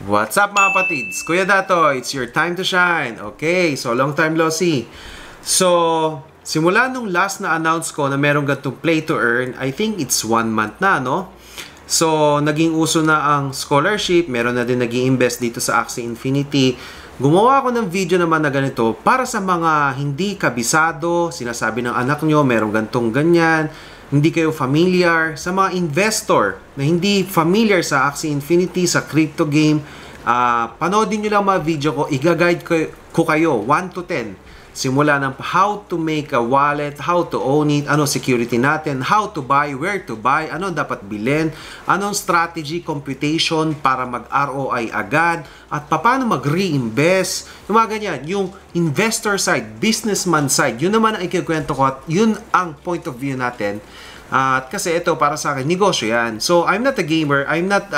What's up mga patids? Kuya Dato, it's your time to shine. Okay, so long time no see. So, simula nung last na announce ko na merong ganitong play to earn, I think it's 1 month na, no? So, naging uso na ang scholarship, meron na din nag-i-invest dito sa Axie Infinity. Gumawa ako ng video naman na ganito para sa mga hindi kabisado, sinasabi ng anak nyo, merong gantong ganyan, hindi kayo familiar, sa mga investor na hindi familiar sa Axie Infinity, sa crypto game, panoodin nyo lang mga video ko, i-guide ko kayo 1 to 10. Simula ng how to make a wallet, how to own it, ano security natin, how to buy, where to buy, ano dapat bilhin, anong strategy, computation para mag-ROI agad, at paano mag-reinvest, yung mga ganyan, yung investor side, businessman side, yun naman ang ikikwento ko at yun ang point of view natin. At kasi ito para sa akin, negosyo yan. So, I'm not a gamer, I'm not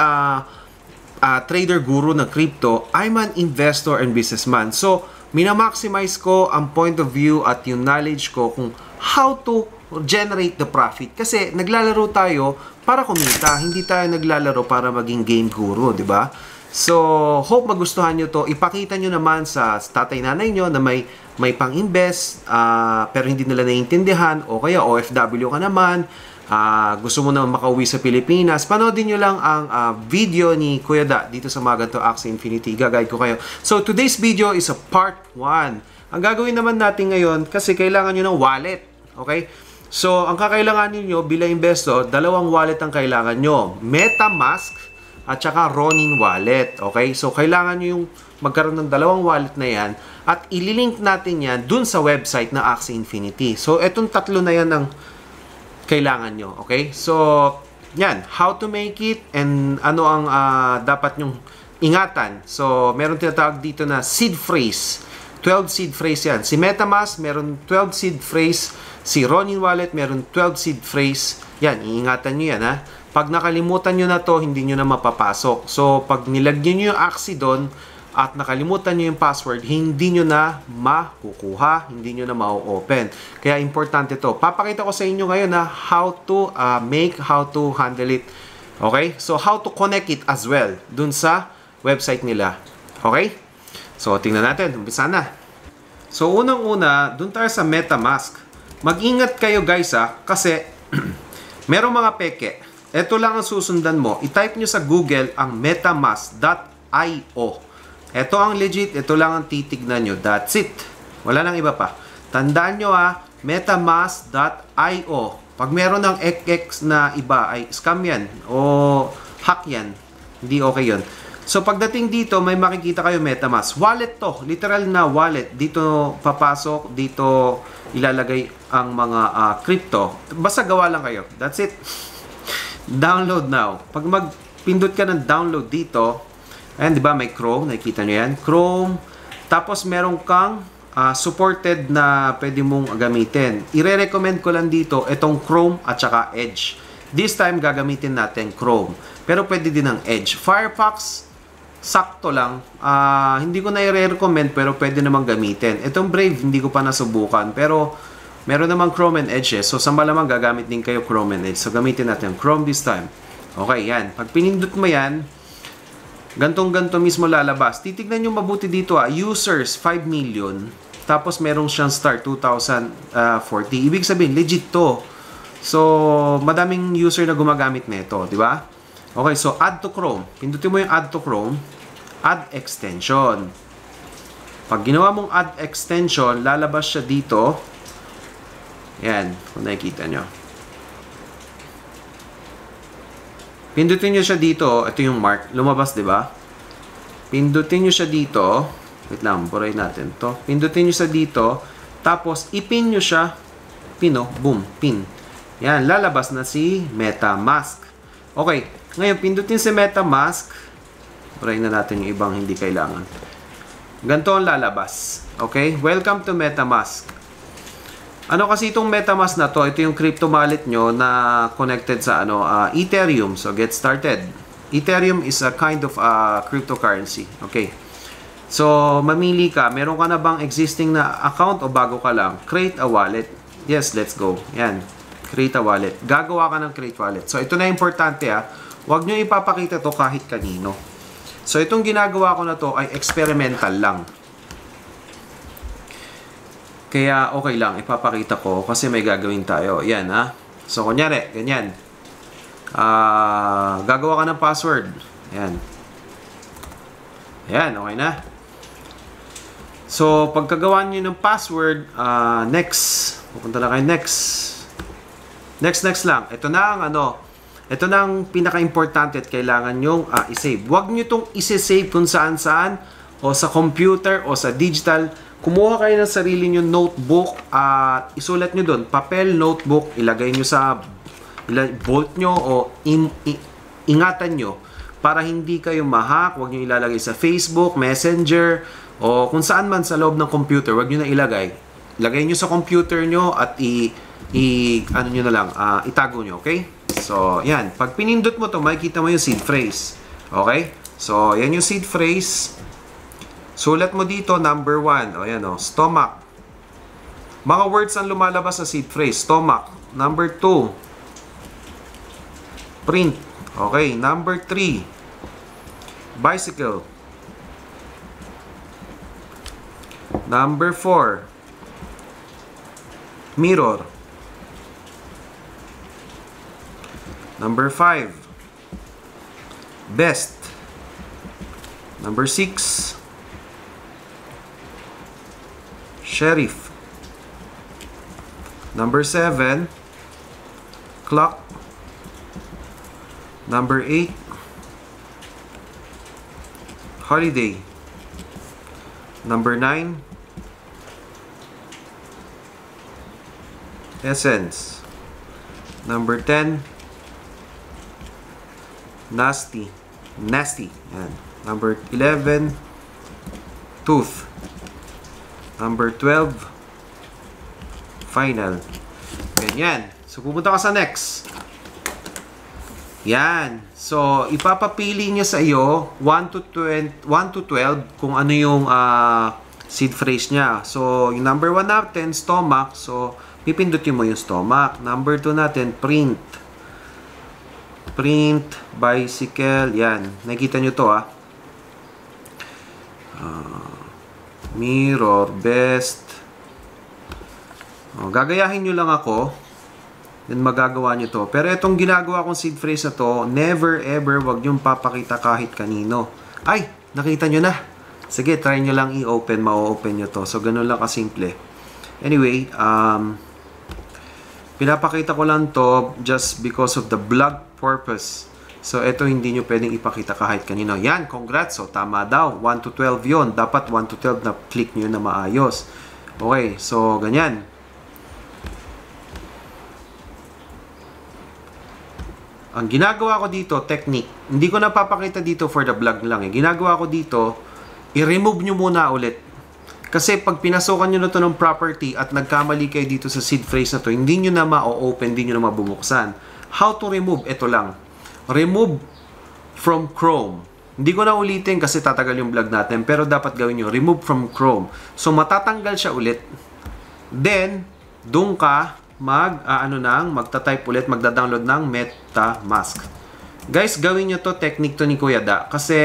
a trader guru ng crypto, I'm an investor and businessman. So, minamaximize ko ang point of view at yung knowledge ko kung how to generate the profit. Kasi naglalaro tayo para kumita, hindi tayo naglalaro para maging game guru, di ba? So, hope magustuhan nyo to. Ipakita nyo naman sa tatay nanay nyo na may pang-invest, pero hindi nila naiintindihan, o kaya OFW ka naman, gusto mo na makauwi sa Pilipinas, panoodin nyo lang ang video ni Kuya Da dito sa mga ganito Axie Infinity. Gagayad ko kayo. So, today's video is a part 1. Ang gagawin naman natin ngayon, kasi kailangan nyo ng wallet. Okay? So, ang kakailanganin nyo bilang investor, dalawang wallet ang kailangan nyo. MetaMask at saka Ronin wallet. Okay? So, kailangan nyo yung magkaroon ng dalawang wallet na yan at ililink natin yan dun sa website na Axie Infinity. So, etong tatlo na yan ang kailangan nyo. Okay? So, yan. How to make it and ano ang dapat nyong ingatan. So, meron tinatawag dito na seed phrase. 12 seed phrase yan. Si MetaMask, meron 12 seed phrase. Si Ronin Wallet, meron 12 seed phrase. Yan, iingatan nyo yan, ha? Pag nakalimutan nyo na to, hindi nyo na mapapasok. So, pag nilagyan nyo yung Axie doon, at nakalimutan nyo yung password, hindi nyo na makukuha, hindi nyo na ma-open. Kaya importante to. Papakita ko sa inyo ngayon na how to how to handle it. Okay? So, how to connect it as well dun sa website nila. Okay? So, tingnan natin. Umpisa na. So, unang-una, dun tayo sa MetaMask. Mag-ingat kayo guys kasi merong mga peke. Ito lang ang susundan mo. I-type nyo sa Google ang metamask.io. Ito ang legit, ito lang ang titignan nyo. That's it. Wala nang iba pa. Tandaan nyo metamask.io. Pag meron ng XX na iba, ay scam yan o hack yan. Hindi okay yun. So, pagdating dito, may makikita kayo MetaMask. Wallet to. Literal na wallet. Dito papasok, dito ilalagay ang mga crypto. Basta gawa lang kayo. That's it. Download now. Pag magpindot ka ng download dito, ayan, di ba? May Chrome. Nakikita nyo yan. Chrome. Tapos, meron kang supported na pwede mong gamitin. I-recommend ko lang dito itong Chrome at saka Edge. This time, gagamitin natin Chrome. Pero pwede din ang Edge. Firefox, sakto lang. Hindi ko na i-recommend pero pwede namang gamitin. Itong Brave, hindi ko pa nasubukan. Pero, meron namang Chrome and Edge. So, sa malamang gagamit din kayo Chrome and Edge. So, gamitin natin Chrome this time. Okay, yan. Pag pinindot mo yan, gantong-ganto mismo lalabas. Titignan nyo mabuti dito users 5 million. Tapos merong siyang start 2040. Ibig sabihin, legit to. So, madaming user na gumagamit nito, di ba? Okay, so add to Chrome. Pindutin mo yung add to Chrome. Add extension. Pag ginawa mong add extension, lalabas siya dito. Yan, kung nakikita nyo. Pindutin nyo siya dito. Ito yung mark. Lumabas, di ba? Pindutin nyo siya dito. Wait lang, buray natin to. Pindutin nyo siya dito. Tapos, ipin nyo siya. Pin, oh. Boom. Pin. Yan, lalabas na si MetaMask. Okay. Ngayon, pindutin si MetaMask. Buray na natin yung ibang hindi kailangan. Ganito ang lalabas. Okay? Welcome to MetaMask. Ano kasi itong MetaMask na to? Ito yung crypto wallet nyo na connected sa Ethereum. So, get started. Ethereum is a kind of cryptocurrency. Okay. So, mamili ka. Meron ka na bang existing na account o bago ka lang? Create a wallet. Yes, let's go. Yan. Create a wallet. Gagawa ka ng create wallet. So, ito na importante Huwag nyo ipapakita to kahit kanino. So, itong ginagawa ko na to ay experimental lang. Kaya, okay lang. Ipapakita ko kasi may gagawin tayo. Yan, ha? So, kunyari, ganyan. Gagawa ka ng password. Yan. Yan, okay na. So, pagkagawa nyo ng password, next. Pupunta na kayo next. Next lang. Ito na ang ito na ang pinaka-importante at kailangan nyong i-save. Huwag nyo itong isi-save kung saan-saan o sa computer o sa digital. Kumuha kayo ng sarili nyo notebook at isulat nyo doon. Papel, notebook, ilagay nyo sa vault nyo o ingatan nyo para hindi kayo ma-hack. Huwag nyo ilalagay sa Facebook, Messenger o kung saan man sa loob ng computer. Huwag nyo na ilagay. Ilagay nyo sa computer nyo at ano nyo na lang, itago nyo, okay? So, yan. Pag pinindot mo to, makikita mo yung seed phrase. Okay? So, yan yung seed phrase. Sulat mo dito, number 1. O, yan o. Stomach. Mga words ang lumalabas sa seed phrase. Stomach. Number 2. Print. Okay. Number 3. Bicycle. Number 4. Mirror. Number 5. Best. Number 6. Sheriff. Number 7. Clock. Number 8. Holiday. Number 9. Essence. Number 10. Nasty. Yan. Number 11. Tooth. Number 12. Final. Ganyan. So, pupunta ka sa next. Yan. So, ipapapili niya sa iyo 1 to 12 kung ano yung seed phrase niya. So, yung number 1 natin, stomach. So, pipindutin mo yung stomach. Number 2 natin, print. Print, bicycle, yan. Nakikita nyo to, mirror, best. Gagayahin nyo lang ako. Then magagawa nyo to. Pero itong ginagawa kong seed phrase na to, never ever, wag nyo papakita kahit kanino. Ay, nakita nyo na. Sige, try nyo lang i-open, ma-open nyo to. So, ganun lang kasimple. Anyway, pinapakita ko lang to just because of the blog purpose. So, ito hindi nyo pwedeng ipakita kahit kanino. Yan, congrats. So, tama daw. 1 to 12 yon. Dapat 1 to 12 na click nyo na maayos. Okay, so, ganyan. Ang ginagawa ko dito, technique. Hindi ko napapakita dito for the vlog lang. Ginagawa ko dito, i-remove nyo muna ulit. Kasi pag pinasukan nyo na to ng property at nagkamali kayo dito sa seed phrase na to, hindi nyo na ma-open, hindi nyo na mabubuksan. How to remove? Ito lang. Remove from Chrome. Hindi ko na ulitin kasi tatagal yung vlog natin, pero dapat gawin nyo. Remove from Chrome. So, matatanggal siya ulit. Then, doon ka magta-type ulit, magda-download ng MetaMask. Guys, gawin nyo to, technique to ni Kuya Da. Kasi,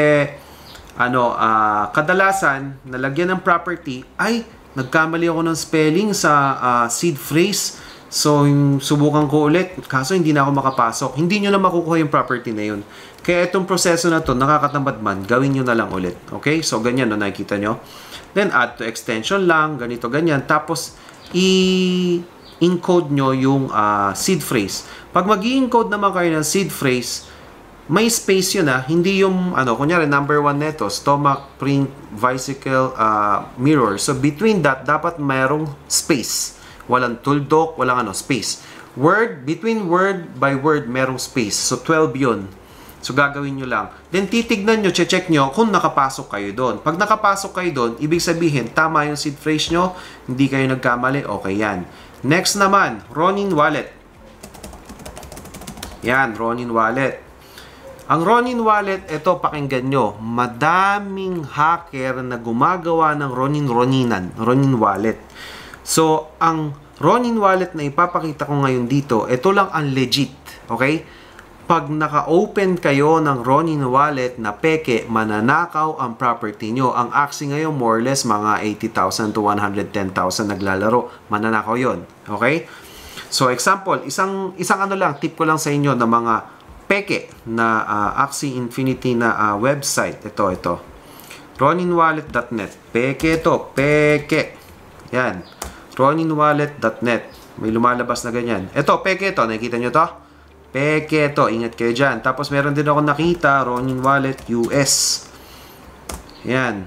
kadalasan, nalagyan ng property, ay, nagkamali ako ng spelling sa seed phrase. So, subukan ko ulit. Kaso, hindi na ako makapasok. Hindi nyo na makukuha yung property na yun. Kaya itong proseso na to, nakakatamad man, gawin nyo na lang ulit. Okay? So, ganyan, no? Nakikita nyo. Then, add to extension lang, ganito, ganyan. Tapos, encode nyo yung seed phrase. Pag mag-i-encode naman kayo ng seed phrase, may space yun hindi yung, kunyari, number 1 neto, stomach, print, bicycle, mirror. So, between that, dapat mayroong space. Walang tuldok, walang space. Word, between word by word, merong space. So, 12 yun. So, gagawin nyo lang. Then, titignan nyo, check nyo kung nakapasok kayo doon. Pag nakapasok kayo doon, ibig sabihin, tama yung seed phrase nyo, hindi kayo nagkamali, okay yan. Next naman, Ronin Wallet. Yan, Ronin Wallet. Ang Ronin Wallet, ito, pakinggan nyo. Madaming hacker na gumagawa ng Ronin Wallet. So, ang Ronin Wallet na ipapakita ko ngayon dito, ito lang ang legit. Okay? pag naka-open kayo ng Ronin wallet na peke, mananakaw ang property nyo. Ang Axie ngayon, more or less, mga 80,000 to 110,000 naglalaro. Mananakaw yon. Okay? So, example, isang ano lang, tip ko lang sa inyo ng mga peke na Axie Infinity na website. Ito. RoninWallet.net. Peke ito. Peke. Yan. RoninWallet.net. May lumalabas na ganyan. Ito, peke ito. Nakikita nyo to? Peke ito. Ingat kayo dyan. Tapos meron din ako nakita, Ronin Wallet US. Yan.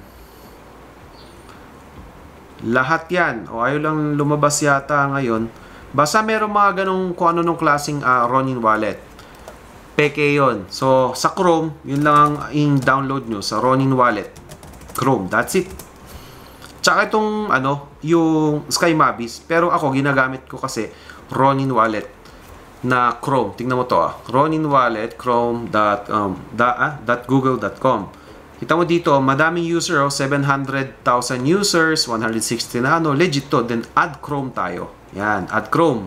Lahat yan. O ayaw lang lumabas yata ngayon. Basta meron mga ganong kung ano nung klaseng Ronin Wallet. Peke yon. So, sa Chrome, yun lang ang i-download nyo sa Ronin Wallet. Chrome. That's it. Tsaka itong, yung Sky Mabis. Pero ako, ginagamit ko kasi Ronin Wallet na Chrome. Tingnan mo to Ronin Wallet, chrome.google.com. Kita mo dito, madaming user, 700,000 users, 160 na legit to. Then, add Chrome tayo. Yan, add Chrome.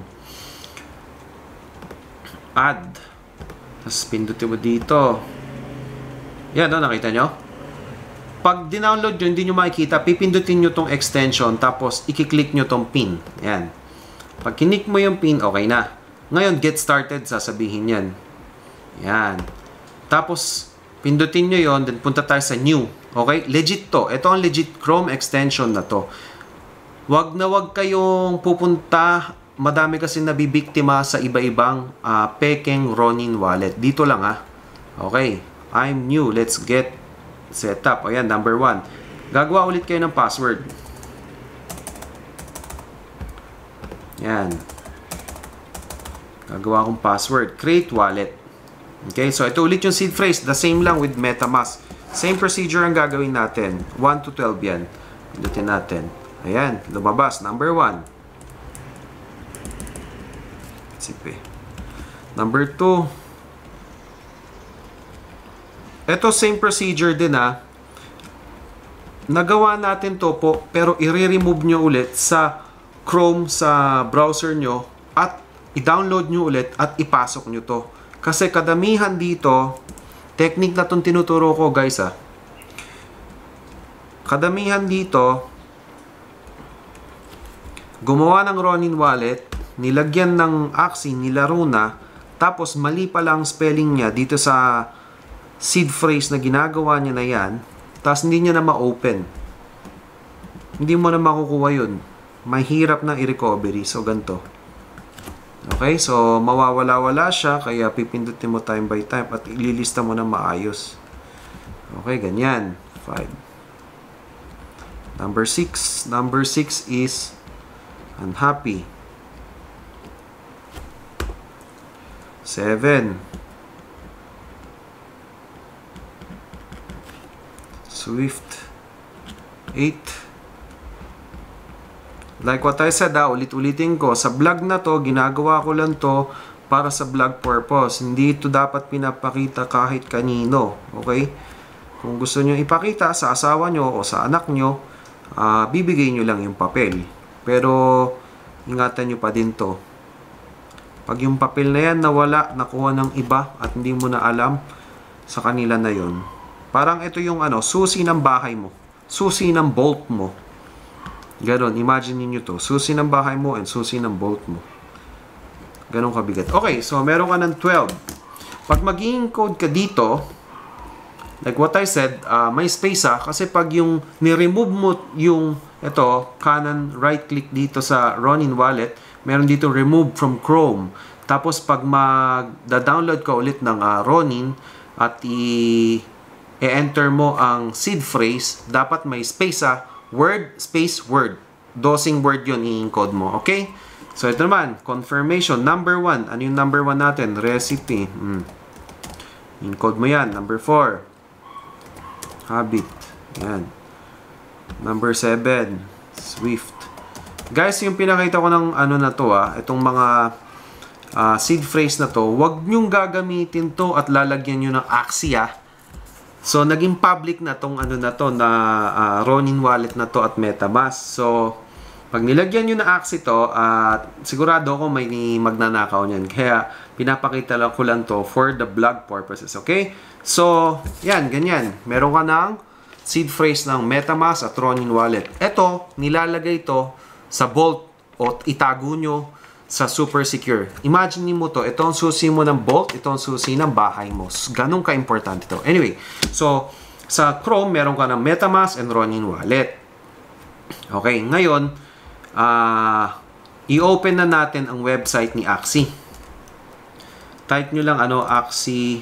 Add. Tapos, pindutin mo dito. Yan, nakita nyo? Pag dinownload nyo, hindi nyo makikita, pipindutin nyo tong extension, tapos, ikiklik nyo tong pin. Yan. Pag kinik mo yung pin, okay na. Ngayon, get started, sasabihin yan. Yan. Tapos, pindutin nyo yon, then punta tayo sa new. Okay? Legit to. Ito ang legit Chrome extension na to. Wag na wag kayong pupunta. Madami kasi nabibiktima sa iba-ibang pekeng Ronin wallet. Dito lang Okay. I'm new. Let's get set up. Ayan, number 1. Gagawa ulit kayo ng password. Yan. Gagawa akong password. Create wallet. Okay, so ito ulit yung seed phrase. The same lang with MetaMask. Same procedure ang gagawin natin. 1 to 12 yan. Pindutin natin. Ayan, lumabas. Number 1. Sipe. Number 2. Ito same procedure din Nagawa natin to po, pero i-remove nyo ulit sa Chrome sa browser nyo at i-download nyo ulit at ipasok nyo to. Kasi kadamihan dito, technique na itong tinuturo ko guys Kadamihan dito, gumawa ng Ronin wallet, nilagyan ng Axie, nilaro na, tapos mali pa lang spelling niya dito sa seed phrase na ginagawa niya na yan, tapos hindi niya na ma-open. Hindi mo na makukuha yun. Mahirap na i-recovery. So, ganito. Okay, so mawawala-wala siya, kaya pipindutin mo time by time at ililista mo na maayos. Okay, ganyan. 5. Number 6. Number 6 is unhappy. 7. Swift. 8. Like what I said, ulit-ulitin ko. Sa vlog na to, ginagawa ko lang to para sa vlog purpose. Hindi ito dapat pinapakita kahit kanino. Okay? Kung gusto nyo ipakita sa asawa nyo o sa anak nyo, bibigay nyo lang yung papel. Pero, ingatan nyo pa din to. Pag yung papel na yan nawala, nakuha ng iba at hindi mo na alam sa kanila na yun. Parang ito yung susi ng bahay mo. Susi ng bolt mo. Ganon, imagine niyo to. Susi ng bahay mo and susi ng bolt mo. Ganon kabigat. Okay, so meron ka ng 12. Pag mag-encode ka dito, like what I said, may space kasi pag yung ni-remove mo yung kanan right click dito sa Ronin wallet, meron dito remove from Chrome. Tapos pag mag-download ka ulit ng Ronin at i-enter mo ang seed phrase, dapat may space word, space, word. Dosing word yun, i-encode mo. Okay? So, ito naman, confirmation. Number 1. Ano yung number 1 natin? Recipe. Encode mo yan. Number 4. Habit. Yan. Number 7. Swift. Guys, yung pinakita ko ng na to, itong mga seed phrase na to, wag nyong gagamitin to at lalagyan nyo ng Axie, So, naging public na tong na to na Ronin wallet na to at MetaMask. So, Pag nilagyan nyo na Axie to, at sigurado ako may magnanakaw niyan. Kaya pinapakita lang ko lang to for the blog purposes. Okay? So, yan, ganyan. Meron ka ng seed phrase ng MetaMask at Ronin Wallet. Ito, nilalagay to sa Vault o itago nyo sa Super Secure. Imagine mo to, ito ang susi mo ng Vault, ito ang susi ng bahay mo. Ganun ka-importante to. Anyway, so, sa Chrome, meron ka ng MetaMask and Ronin Wallet. Okay, ngayon, i-open na natin ang website ni Axie. Type nyo lang Axie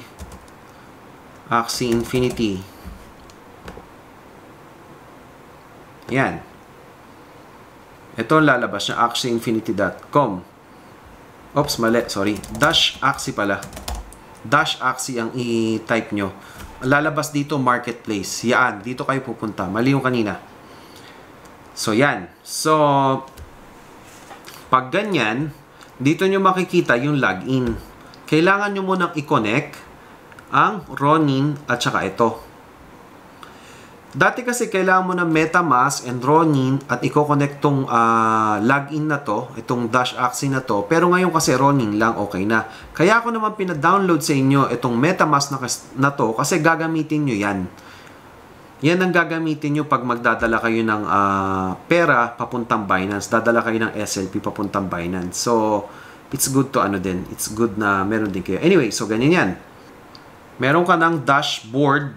Infinity. Yan. Ito ang lalabas niya, axieinfinity.com. Oops, mali. Sorry. -Axie pala. -Axie ang i-type nyo. Lalabas dito, marketplace. Yan. Dito kayo pupunta. Mali yung kanina. So, yan. So, pag ganyan, dito nyo makikita yung login. Kailangan nyo munang i-connect ang Ronin at saka ito. Dati kasi kailangan mo ng MetaMask and Ronin at i-connect tong login na to, itong -Axie na to. Pero ngayon kasi Ronin lang, okay na. Kaya ako naman pina-download sa inyo itong MetaMask na to kasi gagamitin nyo yan. Yan ang gagamitin nyo pag magdadala kayo ng pera papuntang Binance. Dadala kayo ng SLP papuntang Binance. So, it's good to din. It's good na meron din kayo. Anyway, so ganyan yan. Meron ka ng dashboard.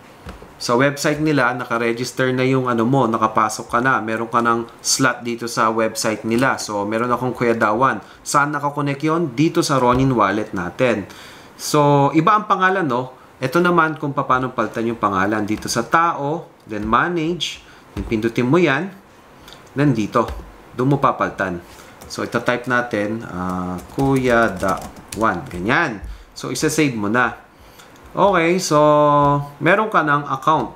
Sa website nila, naka-register na yung mo, nakapasok ka na. Meron ka ng slot dito sa website nila. So, meron akong Kuya Dawan. Saan nakakonect yun? Dito sa Ronin Wallet natin. So, iba ang pangalan, no? Ito naman kung paano palitan yung pangalan. Dito sa tao, then manage, then pindutin mo yan, then dito. Doon mo papalitan. So, ito-type natin, Kuya Dawan. Ganyan. So, isa-save mo na. Okay, so meron ka ng account.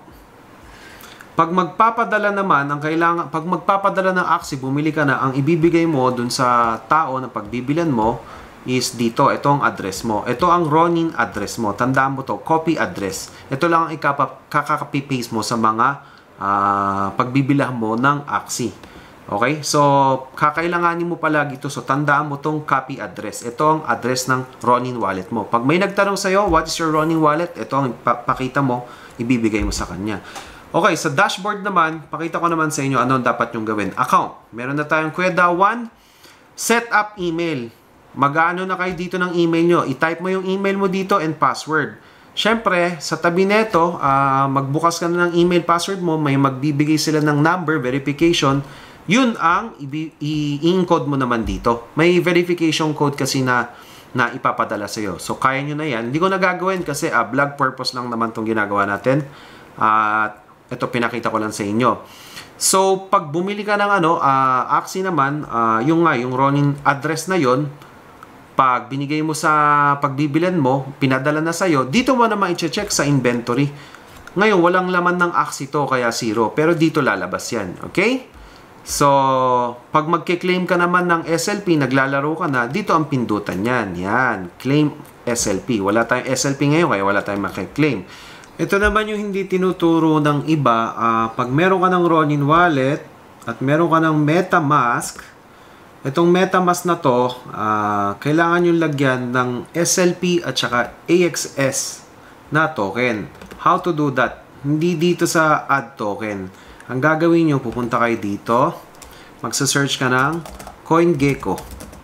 Pag magpapadala naman, pag magpapadala ng Axie, bumili ka na, ang ibibigay mo dun sa tao na pagbibilan mo is dito. Ito ang address mo. Ito ang Ronin address mo. Tandaan mo to, copy address. Ito lang ang kakaka-paste mo sa mga pagbibilang mo ng Axie. Okay? So, kakailanganin mo palagi ito. So, tandaan mo tong copy address. Ito ang address ng Ronin Wallet mo. Pag may nagtanong sa'yo, what is your Ronin Wallet? Ito ang pakita mo, ibibigay mo sa kanya. Okay, sa dashboard naman, pakita ko naman sa inyo ano dapat yung gawin. Account. Meron na tayong Kuya Dawan. Set up email. Mag-ano na kayo dito ng email nyo. I-type mo yung email mo dito and password. Siyempre, sa tabi neto, magbukas ka na ng email password mo, may magbibigay sila ng number, verification. Yun ang i-encode mo naman dito. May verification code kasi na ipapadala sa'yo. So, kaya nyo na yan. Hindi ko nagagawin kasi blog purpose lang naman itong ginagawa natin. At ito, pinakita ko lang sa inyo. So, pag bumili ka ng Axie naman, yung Ronin address na yon, pag binigay mo sa pagbibilan mo, pinadala na sa'yo, dito mo naman i-check sa inventory. Ngayon, walang laman ng Axie to, kaya 0. Pero dito lalabas yan. Okay? So, pag magke-claim ka naman ng SLP, naglalaro ka na, dito ang pindutan yan. Yan, claim SLP. Wala tayong SLP ngayon, kaya wala tayong makiklaim. Ito naman yung hindi tinuturo ng iba. Pag meron ka ng Ronin Wallet at meron ka ng MetaMask, itong MetaMask na to, kailangan yung lagyan ng SLP at saka AXS na token. How to do that? Hindi dito sa add token. Ang gagawin nyo, pupunta kayo dito, magsa-search ka ng CoinGecko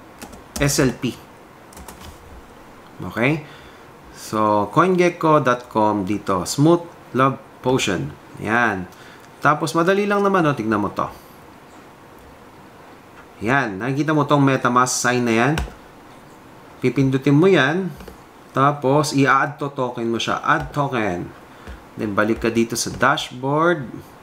SLP. Okay? So, CoinGecko.com dito. Smooth Love Potion. Yan. Tapos, madali lang naman, no? Tignan mo to. Yan. Nakikita mo tong MetaMask sign na yan. Pipindutin mo yan. Tapos, i-add to token mo siya. Add token. Then, balik ka dito sa dashboard.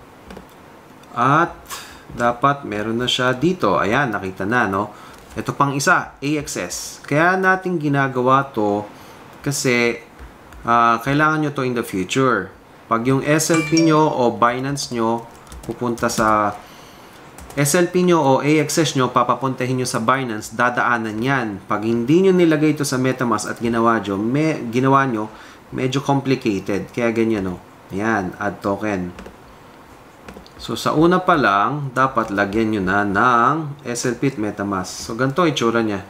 At dapat meron na siya dito. Ayan, nakita na, no? Ito pang isa, AXS. Kaya natin ginagawa to kasi kailangan nyo to in the future. Pag yung SLP nyo o Binance nyo pupunta sa SLP nyo o AXS nyo, papapuntahin nyo sa Binance, dadaanan yan. Pag hindi nyo nilagay ito sa MetaMask at ginawa nyo, medyo complicated. Kaya ganyan, no? Ayan, add token. So, sa una pa lang, dapat lagyan nyo na ng SLP at MetaMask. So, ganito itsura niya.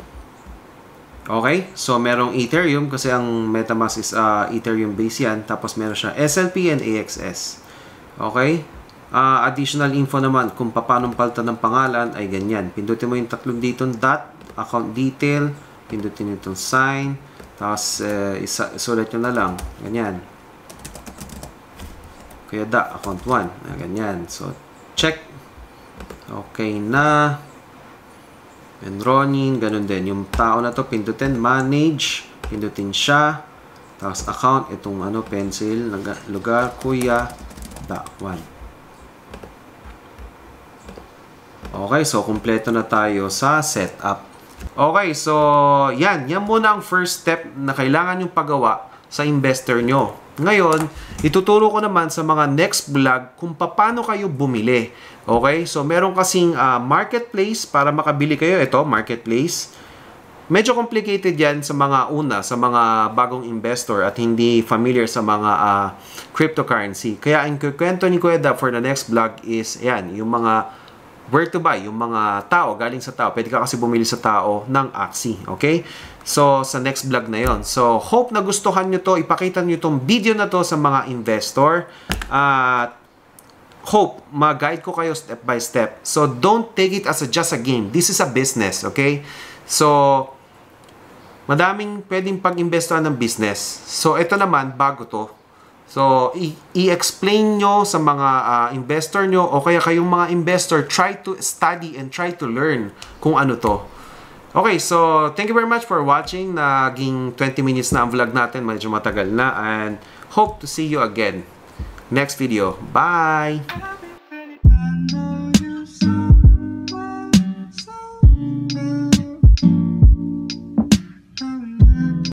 Okay? So, merong Ethereum kasi ang MetaMask is Ethereum base yan. Tapos, meron siya SLP and AXS. Okay? Additional info naman kung paano palitan ng pangalan ay ganyan. Pindutin mo yung tatlong ditong dot, account detail, pindutin itong sign, tapos isulat nyo na lang. Ganyan. Kaya account 1. Ganyan. So, check. Okay na. Enrolling. Ganun din. Yung tao na to, pindutin. Manage. Pindutin siya. Tapos, account. Itong pencil. Lugar. Kuya. 1. Okay. So, kumpleto na tayo sa setup. Okay. So, yan. Yan muna ang first step na kailangan yung pagawa sa investor nyo. Ngayon, ituturo ko naman sa mga next vlog kung paano kayo bumili. Okay? So, meron kasing marketplace para makabili kayo. Ito, marketplace. Medyo complicated yan sa mga sa mga bagong investor at hindi familiar sa mga cryptocurrency. Kaya ang kukwento ni Kuya Dap for the next vlog is, yan, yung mga where to buy, yung mga tao, galing sa tao. Pwede ka kasi bumili sa tao ng Axie. Okay? So, sa next vlog na yon. So, hope na gustuhan nyo to. Ipakita nyo itong video na to sa mga investor. At hope mag-guide ko kayo step by step. So, don't take it as just a game. This is a business. Okay? So, madaming pwedeng pag-investohan ng business. So, ito naman, bago to. So, i-explain nyo sa mga investor nyo o kaya kayong mga investor, try to study and try to learn kung ano to. Okay, so thank you very much for watching. Naging 20 minutes na ang vlog natin. Medyo matagal na. And hope to see you again next video. Bye!